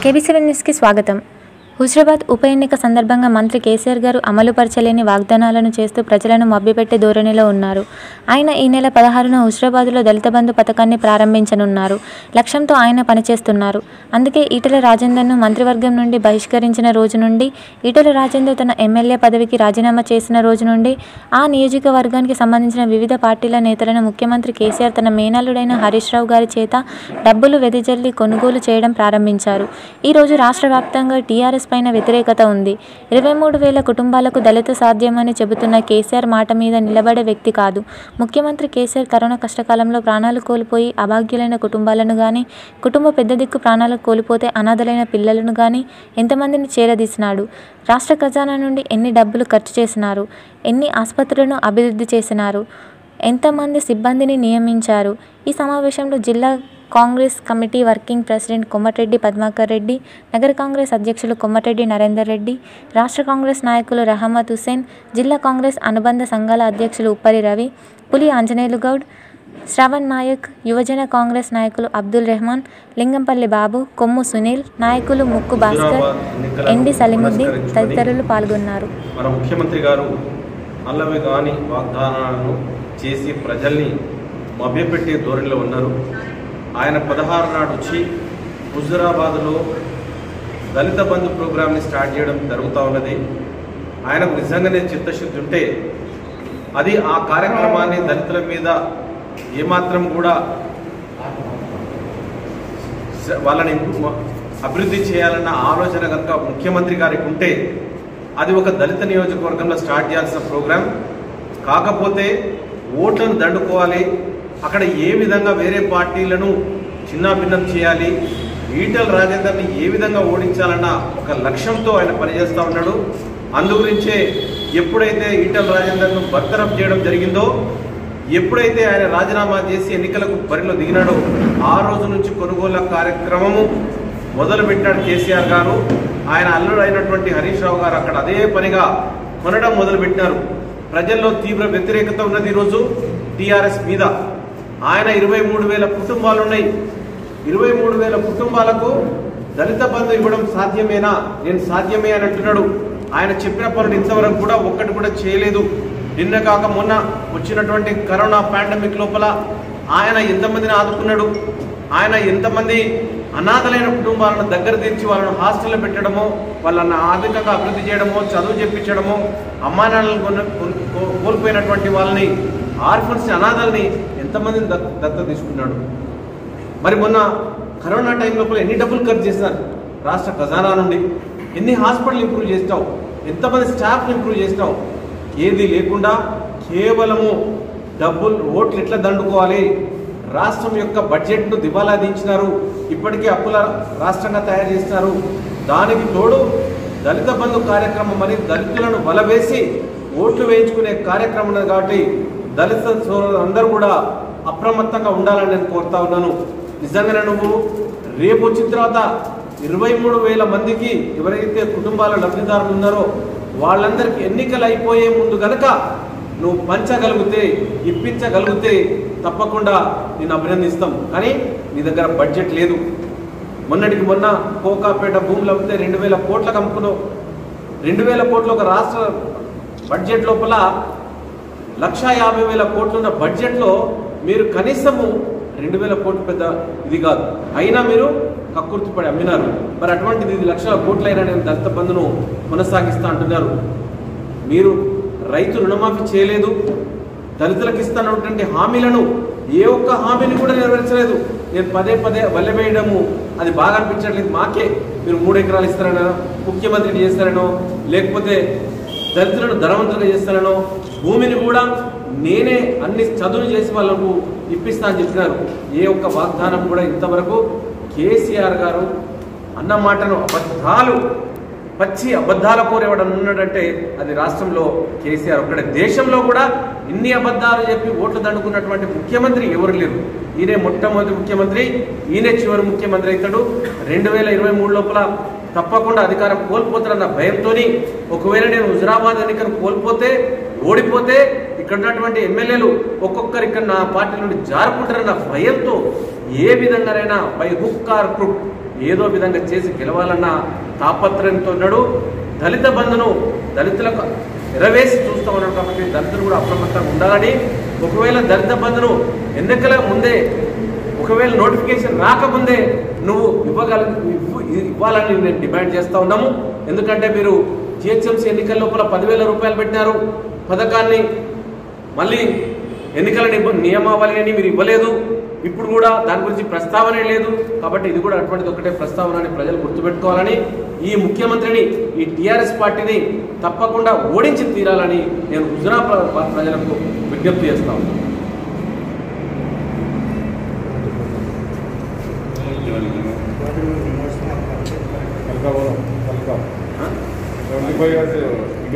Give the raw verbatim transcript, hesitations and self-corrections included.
KBC న్యూస్కి స్వాగతం. హుజరాబాద్ ఉప ఎన్నిక సందర్భంగా మంత్రి కేసీఆర్ గారు అమలుపరచలేని వాగ్దానాలను చేస్తూ ప్రజలను మభ్యపెట్టే ధోరణిలో ఉన్నారు. ఆయన ఈ నెల పదహారున హుజరాబాద్లో దళిత బంధు పథకాన్ని ప్రారంభించనున్నారు. లక్ష్యంతో ఆయన పనిచేస్తున్నారు. అందుకే ఈటెల రాజేందర్ను మంత్రివర్గం నుండి బహిష్కరించిన రోజు నుండి, ఈటెల రాజేందర్ తన ఎమ్మెల్యే పదవికి రాజీనామా చేసిన రోజు నుండి ఆ నియోజకవర్గానికి సంబంధించిన వివిధ పార్టీల నేతలను ముఖ్యమంత్రి కేసీఆర్ తన మేనల్లుడైన హరీష్ రావు గారి చేత డబ్బులు వెదజల్లి కొనుగోలు చేయడం ప్రారంభించారు. ఈరోజు రాష్ట్ర వ్యాప్తంగా టీఆర్ఎస్ పైన వ్యతిరేకత ఉంది. ఇరవై మూడు వేల కుటుంబాలకు దళిత సాధ్యమని చెబుతున్న కేసీఆర్ మాట మీద నిలబడే వ్యక్తి కాదు. ముఖ్యమంత్రి కేసీఆర్ కరోనా కష్టకాలంలో ప్రాణాలు కోల్పోయి అభాగ్యులైన కుటుంబాలను కానీ, కుటుంబ పెద్ద దిక్కు ప్రాణాలు కోల్పోతే అనాథలైన పిల్లలను కానీ ఎంతమందిని చేరదీసినాడు. రాష్ట్ర ఖజానా నుండి ఎన్ని డబ్బులు ఖర్చు చేసినారు, ఎన్ని ఆసుపత్రులను అభివృద్ధి చేసినారు, ఎంతమంది సిబ్బందిని నియమించారు. ఈ సమావేశంలో జిల్లా Congress committee working president Komatireddy Padmakar Reddy, నగర కాంగ్రెస్ అధ్యక్షులు కొమటిరెడ్డి నరేందర్ రెడ్డి, రాష్ట్ర కాంగ్రెస్ నాయకులు రహమత్ హుసేన్, జిల్లా కాంగ్రెస్ అనుబంధ సంఘాల అధ్యక్షులు ఉప్పరి రవి, పులి ఆంజనేయులు గౌడ్, శ్రవణ్ నాయక్, యువజన కాంగ్రెస్ నాయకులు అబ్దుల్ రెహమాన్, లింగంపల్లి బాబు, కొమ్ము సునీల్, నాయకులు ముక్కు భాస్కర్, ఎండి సలీముద్దీన్ తదితరులు పాల్గొన్నారు. మన ముఖ్యమంత్రి గారు అల్లవి కాని వాగ్దానాలను చేసి ప్రజల్ని మభ్యపెట్టే ధోరణిలో ఉన్నారు. ఆయన పదహారు నాడు వచ్చి హుజరాబాద్లో దళిత బంధు ప్రోగ్రామ్ని స్టార్ట్ చేయడం జరుగుతూ ఉన్నది. ఆయనకు నిజంగానే చిత్తశుద్ధి ఉంటే అది ఆ కార్యక్రమాన్ని దళితుల మీద ఏమాత్రం కూడా వాళ్ళని అభివృద్ధి చేయాలన్న ఆలోచన కనుక ముఖ్యమంత్రి గారికి ఉంటే అది ఒక దళిత నియోజకవర్గంలో స్టార్ట్ చేయాల్సిన ప్రోగ్రాం. కాకపోతే ఓట్లను దండుకోవాలి, అక్కడ ఏ విధంగా వేరే పార్టీలను చిన్నాభిన్నం చేయాలి, ఈటెల రాజేందర్ని ఏ విధంగా ఓడించాలన్న ఒక లక్ష్యంతో ఆయన పనిచేస్తూ ఉన్నాడు. అందుగురించే ఎప్పుడైతే ఈటెల రాజేందర్ను బర్తరఫ్ చేయడం జరిగిందో, ఎప్పుడైతే ఆయన రాజీనామా చేసి ఎన్నికలకు బరిలో దిగినాడో ఆ రోజు నుంచి కొనుగోళ్ల కార్యక్రమము మొదలుపెట్టాడు కేసీఆర్ గారు. ఆయన అల్లుడు అయినటువంటి హరీష్ రావు గారు అక్కడ అదే పనిగా కొనడం మొదలుపెట్టినారు. ప్రజల్లో తీవ్ర వ్యతిరేకత ఉన్నది ఈరోజు టీఆర్ఎస్ మీద. ఆయన ఇరవై మూడు వేల కుటుంబాలు ఉన్నాయి. ఇరవై మూడు వేల కుటుంబాలకు దళిత బంధు ఇవ్వడం సాధ్యమేనా? నేను సాధ్యమే అని అంటున్నాడు. ఆయన చెప్పిన పనులు ఇంతవరకు కూడా ఒక్కటి కూడా చేయలేదు. నిన్న కాక మొన్న వచ్చినటువంటి కరోనా పాండమిక్ లోపల ఆయన ఎంతమందిని ఆదుకున్నాడు, ఆయన ఎంతమంది అనాథలైన కుటుంబాలను దగ్గర తీర్చి వాళ్ళను హాస్టల్లో పెట్టడమో, వాళ్ళని ఆర్థికంగా అభివృద్ధి చేయడమో, చదువు చెప్పించడమో, అమ్మానాన్నలను కోల్పోయినటువంటి వాళ్ళని ఆర్ఫన్స్ అనాథల్ని ఎంతమందిని దత్త తీసుకున్నాడు. మరి మొన్న కరోనా టైం లోపల ఎన్ని డబ్బులు ఖర్చు చేశారు రాష్ట్ర ఖజానా నుండి? ఎన్ని హాస్పిటల్ ఇంప్రూవ్ చేస్తావు, ఎంతమంది స్టాఫ్ ఇంప్రూవ్ చేస్తావు? ఏది లేకుండా కేవలము డబ్బులు ఓట్లు ఎట్లా దండుకోవాలి, రాష్ట్రం యొక్క బడ్జెట్ను దివాలా దించినారు, ఇప్పటికే అప్పుల రాష్ట్రంగా తయారు చేస్తున్నారు. దానికి తోడు దళిత బంధు కార్యక్రమం మరి దళితులను బలవేసి ఓట్లు వేయించుకునే కార్యక్రమం ఉన్నది. కాబట్టి దళిత సోదరులు అందరూ కూడా అప్రమత్తంగా ఉండాలని నేను కోరుతా ఉన్నాను. నిజంగానే నువ్వు రేపు వచ్చిన తర్వాత ఇరవై మూడు వేల మందికి ఎవరైతే కుటుంబాల లబ్ధిదారులు ఉన్నారో వాళ్ళందరికీ ఎన్నికలు అయిపోయే ముందు కనుక నువ్వు పంచగలిగితే, ఇప్పించగలిగితే తప్పకుండా నేను అభినందిస్తాం. కానీ నీ దగ్గర బడ్జెట్ లేదు. మొన్నటికి మొన్న కోకాపేట భూములు అమ్మితే రెండు వేల కోట్లకు అమ్ముకున్నావు. రెండు వేల కోట్లు ఒక రాష్ట్ర బడ్జెట్ లోపల లక్ష యాభై వేల కోట్లున్న బడ్జెట్లో మీరు కనీసము రెండు వేల కోట్లు పెద్ద ఇది కాదు, అయినా మీరు కక్కుర్తిపడి అమ్మినారు. మరి అటువంటిది ఇది లక్షల కోట్లైనా నేను దళిత బంధును కొనసాగిస్తా అంటున్నారు. మీరు రైతు రుణమాఫీ చేయలేదు, దళితులకు ఇస్తున్నటువంటి హామీలను ఏ ఒక్క హామీని కూడా నెరవేర్చలేదు. నేను పదే పదే వల్లెవేయడము అది బాగా అనిపించట్లేదు. మాకే మీరు మూడు ఎకరాలు ఇస్తారనో, ముఖ్యమంత్రిని చేస్తారనో, లేకపోతే దళితులను ధనవంతులుగా చేస్తారనో, భూమిని కూడా నేనే అన్ని చదువులు చేసి వాళ్ళకు ఇప్పిస్తా అని చెప్పినారు. ఏ ఒక్క వాగ్దానం కూడా ఇంతవరకు కేసీఆర్ గారు అన్న మాటను అబద్ధాలు, పచ్చి అబద్ధాల కోరేవాడు ఉన్నాడంటే అది రాష్ట్రంలో కేసీఆర్ ఒక్కడే. దేశంలో కూడా ఇన్ని అబద్ధాలు చెప్పి ఓట్లు దండుకున్నటువంటి ముఖ్యమంత్రి ఎవరు లేరు. ఈయనే మొట్టమొదటి ముఖ్యమంత్రి, ఈయనే చివరి ముఖ్యమంత్రి అవుతాడు. రెండు వేల ఇరవై మూడు లోపల తప్పకుండా అధికారం కోల్పోతారన్న భయంతో, ఒకవేళ నేను హుజరాబాద్ ఎన్నికను కోల్పోతే, ఓడిపోతే ఇక్కడ ఉన్నటువంటి ఎమ్మెల్యేలు ఒక్కొక్కరు ఇక్కడ నా పార్టీ నుండి జారుకుంటారన్న భయంతో ఏ విధంగానైనా బై హుక్ ఆర్ క్రుక్ ఏదో విధంగా చేసి గెలవాలన్న తాపత్రయంతో ఉన్నాడు. దళిత బంధును దళితులకు ఎరవేసి చూస్తూ ఉన్నాడు. కాబట్టి దళితులు కూడా అప్రమత్తంగా ఉండాలని, ఒకవేళ దళిత బంధును ఎన్నికల ముందే ఒకవేళ నోటిఫికేషన్ రాకముందే నువ్వు ఇవ్వగల ఇవ్వాలని నేను డిమాండ్ చేస్తూ ఉన్నాము. ఎందుకంటే మీరు జిహెచ్ఎంసీ ఎన్నికల లోపల పదివేల రూపాయలు పెట్టినారు పథకాన్ని, మళ్ళీ ఎన్నికల నియమావళి అని మీరు ఇవ్వలేదు. ఇప్పుడు కూడా దాని గురించి ప్రస్తావనే లేదు. కాబట్టి ఇది కూడా అటువంటిది ఒకటే ప్రస్తావన అని ప్రజలు గుర్తుపెట్టుకోవాలని, ఈ ముఖ్యమంత్రిని ఈ టీఆర్ఎస్ పార్టీని తప్పకుండా ఓడించి తీరాలని నేను హుజురాబాద్ ప్రజలకు విజ్ఞప్తి చేస్తా ఉన్నాను. कल का बोलो कल का ट्वेंटी फाइव